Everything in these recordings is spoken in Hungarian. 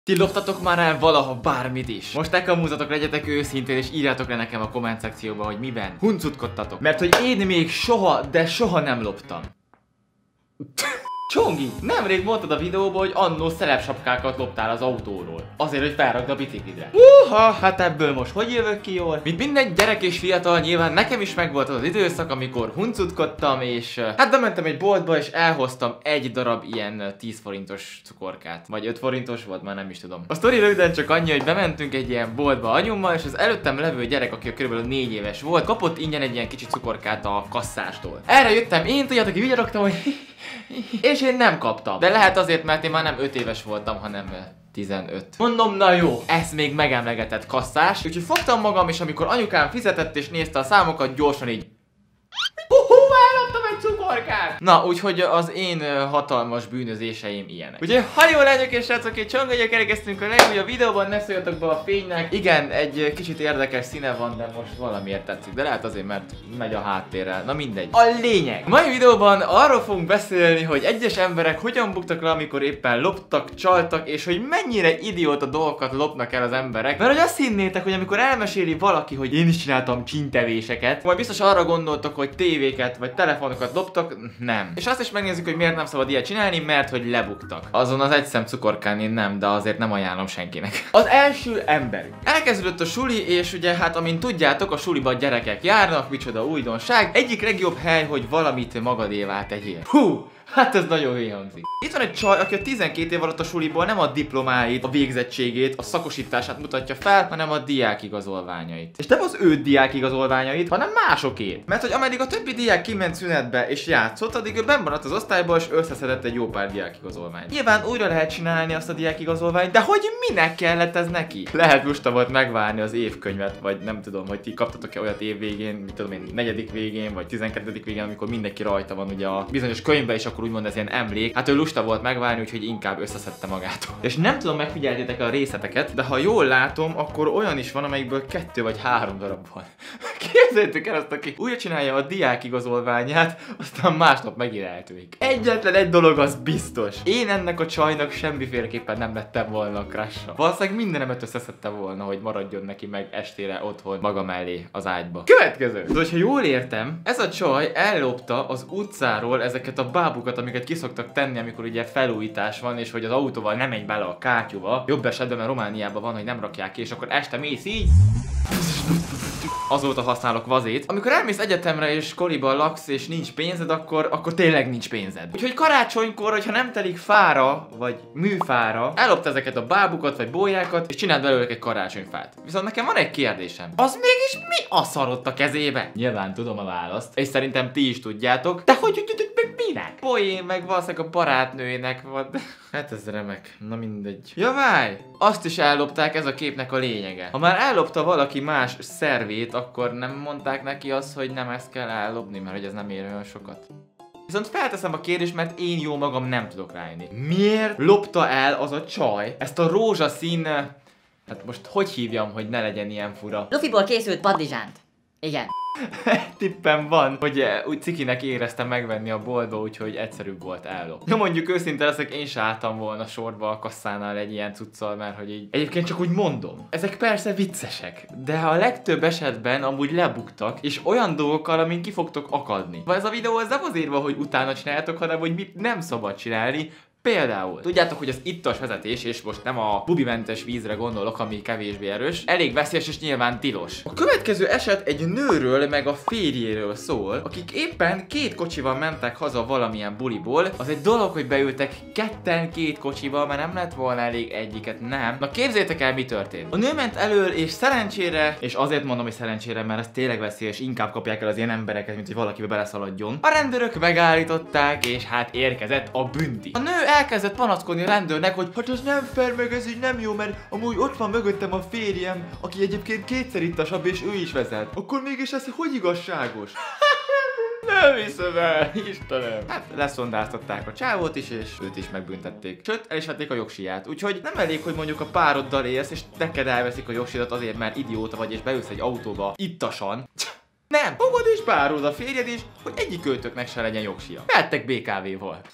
Ti loptatok már el valaha bármit is? Most elkamúzatok, legyetek őszintén és írjátok le nekem a komment szekcióba, hogy miben huncutkodtatok. Mert hogy én még soha, de soha nem loptam. Csongi, nemrég mondtad a videóban, hogy annó szelepsapkákat loptál az autóról. Azért, hogy felrakd a biciklidre. Hát ebből most hogy jövök ki jól? Mint minden gyerek és fiatal, nyilván nekem is megvolt az időszak, amikor huncutkodtam, és hát bementem egy boltba, és elhoztam egy darab ilyen 10 forintos cukorkát. Vagy 5 forintos volt, már nem is tudom. A sztori röviden csak annyi, hogy bementünk egy ilyen boltba anyummal, és az előttem levő gyerek, aki kb. 4 éves volt, kapott ingyen egy ilyen kicsi cukorkát a kasszástól. Erre jöttem én, tudjátok, hogy vigyorogtam, hogy és én nem kaptam. De lehet azért, mert én már nem 5 éves voltam, hanem 15. Mondom, na jó, ezt még megemlegetett kasszás. Úgyhogy fogtam magam, és amikor anyukám fizetett és nézte a számokat, gyorsan így elloptam egy cukorkát! Na, úgyhogy az én hatalmas bűnözéseim ilyenek. Úgyhogy ha jó lányok és srácok, egy csongolja kerekeztünk a legújabb videóban, ne szóljatok be a fénynek. Igen, egy kicsit érdekes színe van, de most valamiért tetszik. De lehet azért, mert megy a háttérrel. Na mindegy. A lényeg! A mai videóban arról fogunk beszélni, hogy egyes emberek hogyan buktak le, amikor éppen loptak, csaltak, és hogy mennyire idióta dolgokat lopnak el az emberek. Mert hogy azt hinnétek, hogy amikor elmeséli valaki, hogy én is csináltam csintevéseket, majd biztos arra gondoltok, hogy tévéket vagy telefonokat loptak, nem. És azt is megnézzük, hogy miért nem szabad ilyet csinálni, mert hogy lebuktak. Azon az egy szem cukorkán én nem, de azért nem ajánlom senkinek. Az első emberünk. Elkezdődött a suli, és ugye hát amint tudjátok, a suliba gyerekek járnak, micsoda újdonság. Egyik legjobb hely, hogy valamit magadévá tegyél. Hú! Hát ez nagyon hülye hangzik. Itt van egy csaj, aki a 12 év alatt a suliból nem a diplomáit, a végzettségét, a szakosítását mutatja fel, hanem a diákigazolványait. És nem az ő diákigazolványait, hanem másokét. Mert hogy ameddig a többi diák kiment szünetbe és játszott, addig ő benn maradt az osztályba és összeszedett egy jó pár diákigazolványt. Nyilván újra lehet csinálni azt a diákigazolványt, de hogy minek kellett ez neki? Lehet lusta volt megvárni az évkönyvet, vagy nem tudom, hogy ti kaptatok-e olyat év végén, mit tudom én, 4. végén, vagy 12. végén, amikor mindenki rajta van ugye a bizonyos könyvben, és akkor úgymond ez ilyen emlék. Hát ő lusta volt megvárni, úgyhogy inkább összeszedte magától. És nem tudom, megfigyeltétek a részleteket, de ha jól látom, akkor olyan is van, amelyikből 2 vagy 3 darab van. Képzeljétek el azt, aki újra csinálja a diákigazolványát, aztán másnap megint eltűnik. Egyetlen egy dolog az biztos. Én ennek a csajnak semmiféleképpen nem lettem volna a crush-a. Valószínűleg mindenemet összeszedte volna, hogy maradjon neki meg estére otthon maga mellé az ágyba. Következő! De hogyha jól értem, ez a csaj ellopta az utcáról ezeket a bábukat, amiket kiszoktak tenni, amikor ugye felújítás van, és hogy az autóval nem megy bele a kátyúba. Jobb esetben, mert Romániában van, hogy nem rakják ki, és akkor este mész így. Azóta használok vazét. Amikor elmész egyetemre és koliba laksz és nincs pénzed, akkor tényleg nincs pénzed. Úgyhogy karácsonykor, hogyha nem telik fára, vagy műfára, ellopta ezeket a bábukat vagy bójákat, és csináld belőle egy karácsonyfát. Viszont nekem van egy kérdésem. Az mégis mi a szarott a kezébe? Nyilván tudom a választ, és szerintem ti is tudjátok. De hogy minek? Poén meg valószínűleg a barátnőjének van. Hát ez remek. Na mindegy. Javáj! Azt is ellopták, ez a képnek a lényege. Ha már ellopta valaki más szervét, akkor nem mondták neki azt, hogy nem ezt kell ellopni, mert hogy ez nem ér olyan sokat. Viszont felteszem a kérdést, mert én jó magam nem tudok rájönni. Miért lopta el az a csaj ezt a rózsaszín... Hát most hogy hívjam, hogy ne legyen ilyen fura? Lufiból készült padlizsánt. Igen. Tippem van, hogy úgy cikinek éreztem megvenni a boltba, úgyhogy egyszerűbb volt ellop. Ja, mondjuk őszinte leszek, én se álltam volna sorba a kasszánál egy ilyen cuccal, mert hogy így... Egyébként csak úgy mondom. Ezek persze viccesek, de a legtöbb esetben amúgy lebuktak, és olyan dolgokkal, amin ki fogtok akadni. Vagy ez a videó ez nem azért van, hogy utána csináljátok, hanem hogy mit nem szabad csinálni. Például, tudjátok, hogy az ittas vezetés, és most nem a bubimentes vízre gondolok, ami kevésbé erős, elég veszélyes és nyilván tilos. A következő eset egy nőről meg a férjéről szól, akik éppen 2 kocsival mentek haza valamilyen buliból. Az egy dolog, hogy beültek ketten 2 kocsiba, mert nem lett volna elég egyiket, nem. Na képzétek el, mi történt. A nő ment elől, és szerencsére, és azért mondom, hogy szerencsére, mert ez tényleg veszélyes, inkább kapják el az ilyen embereket, mint hogy valakibe beleszaladjon. A rendőrök megállították, és hát érkezett a bünti. A nő elkezdett panaszkodni a rendőrnek, hogy hát az nem fair, meg ez így nem jó, mert amúgy ott van mögöttem a férjem, aki egyébként 2-szer ittasabb, és ő is vezet. Akkor mégis ez hogy igazságos? Nem hiszem el, Istenem. Hát leszondáztatták a csávót is, és őt is megbüntették. Sőt, el is vették a jogsiját. Úgyhogy nem elég, hogy mondjuk a pároddal élsz, és neked elveszik a jogsidat azért, mert idióta vagy, és beülsz egy autóba ittasan. Nem, fogod és párod a férjed is, hogy egyik őtöknek se legyen jogsia. Vettek BKV-val.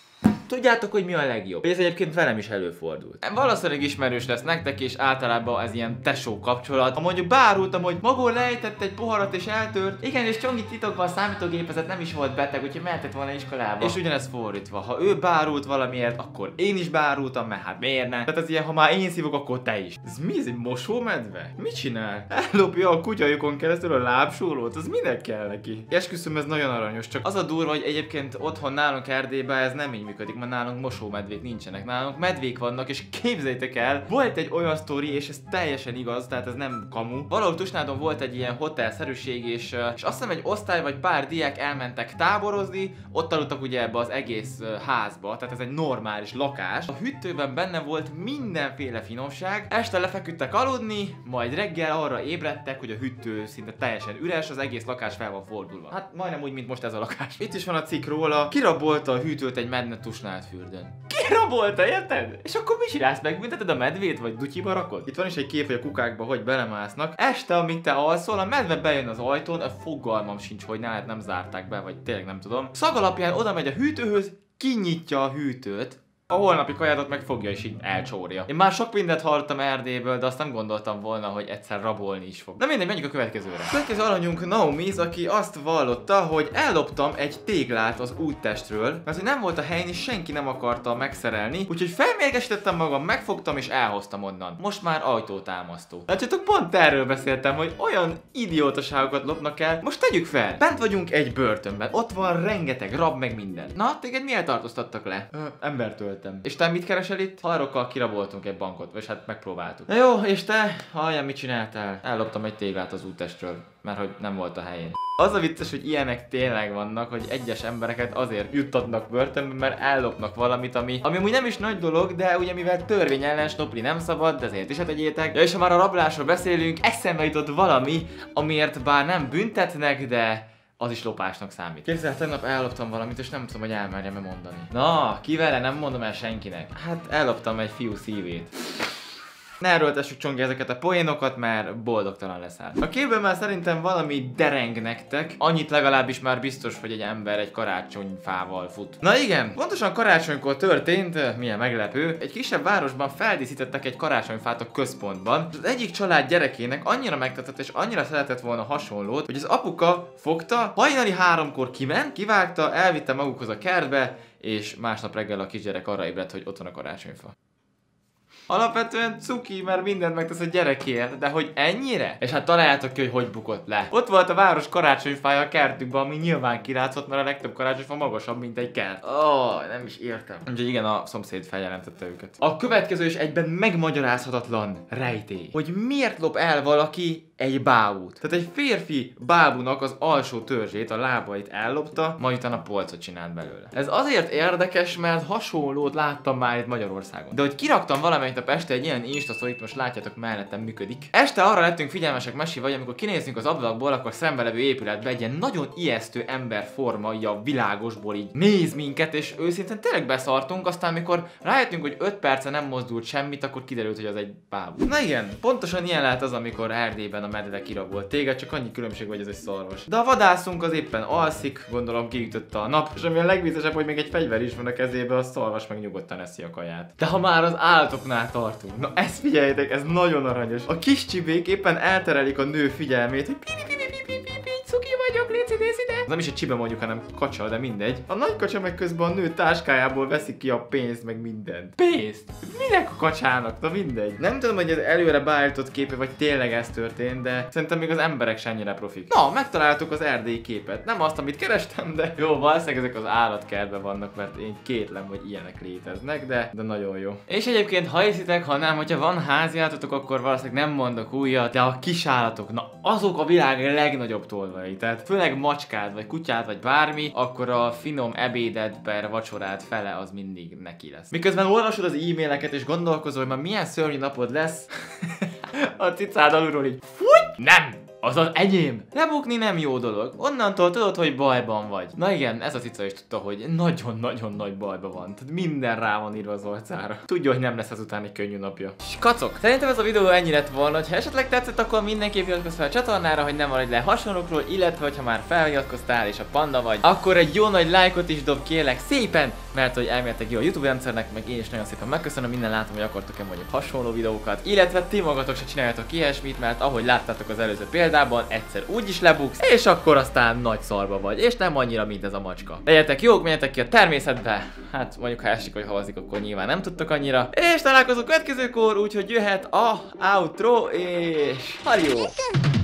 Tudjátok, hogy mi a legjobb? Ez egyébként velem is előfordult. Valószínűleg ismerős lesz nektek, és általában ez ilyen tesó kapcsolat. Ha mondjuk beárultam, hogy maga lejtett egy poharat és eltört. Igen, és Csongi titokban a számítógépezet nem is volt beteg, úgyhogy mehetett volna iskolába. És ugyanez fordítva. Ha ő beárult valamiért, akkor én is beárultam, mert hát miért ne? Tehát ez ilyen, ha már én szívok, akkor te is. Ez mi? Ez egy mosómedve? Mit csinál? Ellopja a kutyajukon keresztül a lábsúlót? Az minek kell neki? Esküszöm, ez nagyon aranyos, csak az a durva, hogy egyébként otthon nálunk Erdélyben ez nem így működik, mert nálunk mosómedvék nincsenek, nálunk medvék vannak, és képzeljétek el, volt egy olyan sztori, és ez teljesen igaz, tehát ez nem kamu. Valahol Tusnádon volt egy ilyen hotelszerűség, és azt hiszem egy osztály vagy pár diák elmentek táborozni, ott aludtak ugye ebbe az egész házba, tehát ez egy normális lakás. A hűtőben benne volt mindenféle finomság, este lefeküdtek aludni, majd reggel arra ébredtek, hogy a hűtő szinte teljesen üres, az egész lakás fel van fordulva. Hát majdnem úgy, mint most ez a lakás. Itt is van a cikk róla, kirabolta a hűtőt egy medve Tusnád fürdőn. Kirabolta, érted? És akkor mi csinálsz? Megbünteted a medvét, vagy dutyiba rakod? Itt van is egy kép, hogy a kukákba hogy belemásznak. Este, amíg te alszol, a medve bejön az ajtón, a fogalmam sincs, hogy nem zárták be, vagy tényleg nem tudom. Szag alapján oda megy a hűtőhöz, kinyitja a hűtőt, a holnapi kajádat meg fogja és így elcsórja. Én már sok mindent hallottam Erdélyből, de azt nem gondoltam volna, hogy egyszer rabolni is fog. Na mindegy, menjünk a következőre. A következő alanyunk Naomi, aki azt vallotta, hogy elloptam egy téglát az úttestről, mert hogy nem volt a helyén és senki nem akarta megszerelni, úgyhogy felmérgesítettem magam, megfogtam és elhoztam onnan. Most már ajtótámasztó. Látjátok, pont erről beszéltem, hogy olyan idiótaságokat lopnak el. Most tegyük fel, bent vagyunk egy börtönben, ott van rengeteg rab meg minden. Na, téged miért tartóztattak le? Embertől. És te mit keresel itt? Hajarokkal kiraboltunk egy bankot, vagy hát megpróbáltuk. Na jó, és te? Halljam, mit csináltál? Elloptam egy téglát az úttestről, mert hogy nem volt a helyén. Az a vicces, hogy ilyenek tényleg vannak, hogy egyes embereket azért juttatnak börtönbe, mert ellopnak valamit, ami amúgy nem is nagy dolog, de ugye mivel törvény ellen snopli nem szabad, de ezért is tegyétek. Ja, és ha már a rablásról beszélünk, eszembe jutott valami, amiért bár nem büntetnek, de az is lopásnak számít. Képzeld, tegnap elloptam valamit, és nem tudom, hogy elmerjem-e mondani. Na, kivele nem mondom el senkinek. Hát elloptam egy fiú szívét. Ne erőltessük, Csongi, ezeket a poénokat, mert boldogtalan leszel. A képben már szerintem valami dereng nektek. Annyit legalábbis már biztos, hogy egy ember egy karácsonyfával fut. Na igen, pontosan karácsonykor történt, milyen meglepő. Egy kisebb városban feldíszítettek egy karácsonyfát a központban. Az egyik család gyerekének annyira megtetett és annyira szeretett volna hasonlót, hogy az apuka fogta, hajnali 3-kor kiment, kivágta, elvitte magukhoz a kertbe, és másnap reggel a kisgyerek arra ébredt, hogy ott van a karácsonyfa. Alapvetően cuki, mert mindent megtesz a gyerekért, de hogy ennyire? És hát találjátok ki, hogy bukott le. Ott volt a város karácsonyfája a kertükben, ami nyilván kilátszott, mert a legtöbb karácsonyfa magasabb, mint egy kert. Nem is értem. Úgyhogy igen, a szomszéd feljelentette őket. A következő is egyben megmagyarázhatatlan rejtély. Hogy miért lop el valaki egy bábút. Tehát egy férfi bábúnak az alsó törzsét, a lábait ellopta, majd utána polcot csinált belőle. Ez azért érdekes, mert hasonlót láttam már itt Magyarországon. De hogy kiraktam valamelyik nap este egy ilyen Insta-sztorit, most látjátok mellettem működik. Este arra lettünk figyelmesek, Mesi, vagy amikor kinézünk az ablakból, akkor szembe levő épületbe egy ilyen nagyon ijesztő emberforma, így a világosból így néz minket, és őszintén tényleg beszartunk, aztán amikor rájöttünk, hogy 5 perce nem mozdult semmit, akkor kiderült, hogy az egy bábú. Na igen, pontosan ilyen lehet az, amikor Erdélyben a medve kirabolt téged, csak annyi különbség, hogy ez egy szarvas. De a vadászunk az éppen alszik, gondolom kiütötte a nap, és ami a legviccesebb, hogy még egy fegyver is van a kezébe, a szarvas meg nyugodtan eszi a kaját. De ha már az állatoknál tartunk, na ezt figyeljétek, ez nagyon aranyos. A kis csibék éppen elterelik a nő figyelmét, hogy cuki vagyok, léci, nézz ide! Nem is egy csibe mondjuk, hanem kacsa, de mindegy. A nagy kacsa meg közben a nő táskájából veszik ki a pénzt, meg mindent. Pénzt? Minek a kacsának? Na mindegy. Nem tudom, hogy ez előre beállított képe, vagy tényleg ez történt, de szerintem még az emberek sem ennyire profik. Na, megtaláltuk az erdélyi képet. Nem azt, amit kerestem, de jó, valószínűleg ezek az állatkertben vannak, mert én kétlem, hogy ilyenek léteznek, de nagyon jó. És egyébként, ha hiszitek, ha nem, hogyha van háziállatok, akkor valószínűleg nem mondok újat, de a kisállatok, na azok a világ legnagyobb tolvai. Tehát főleg macskád, vagy kutyád, vagy bármi, akkor a finom ebéded per vacsorád fele az mindig neki lesz. Miközben olvasod az e-maileket és gondolkozol, hogy már milyen szörnyű napod lesz, a cicád alulról így fúj! Nem! Az az enyém! Lebukni nem jó dolog. Onnantól tudod, hogy bajban vagy. Na igen, ez a cica is tudta, hogy nagyon-nagyon nagy bajban van. Tehát minden rá van írva az arcára. Tudja, hogy nem lesz azután egy könnyű napja. És kacok, szerintem ez a videó ennyi lett volna. Ha esetleg tetszett, akkor mindenképp iratkozz fel a csatornára, hogy nem maradj le hasonlókról, illetve hogyha már feliratkoztál és a panda vagy, akkor egy jó nagy lájkot is dob kérlek szépen, mert hogy elméletileg jó a YouTube rendszernek, meg én is nagyon szépen megköszönöm, minden látom, hogy akartok-e mondjuk hasonló videókat, illetve ti magatok se csináljatok ilyesmit, mert ahogy láttátok az előző példában, egyszer úgy is lebuksz, és akkor aztán nagy szarba vagy, és nem annyira, mint ez a macska. Legyetek jók, menjetek ki a természetbe, hát mondjuk ha esik vagy havazik, akkor nyilván nem tudtok annyira, és találkozunk következőkor, úgyhogy jöhet a outro, és harió!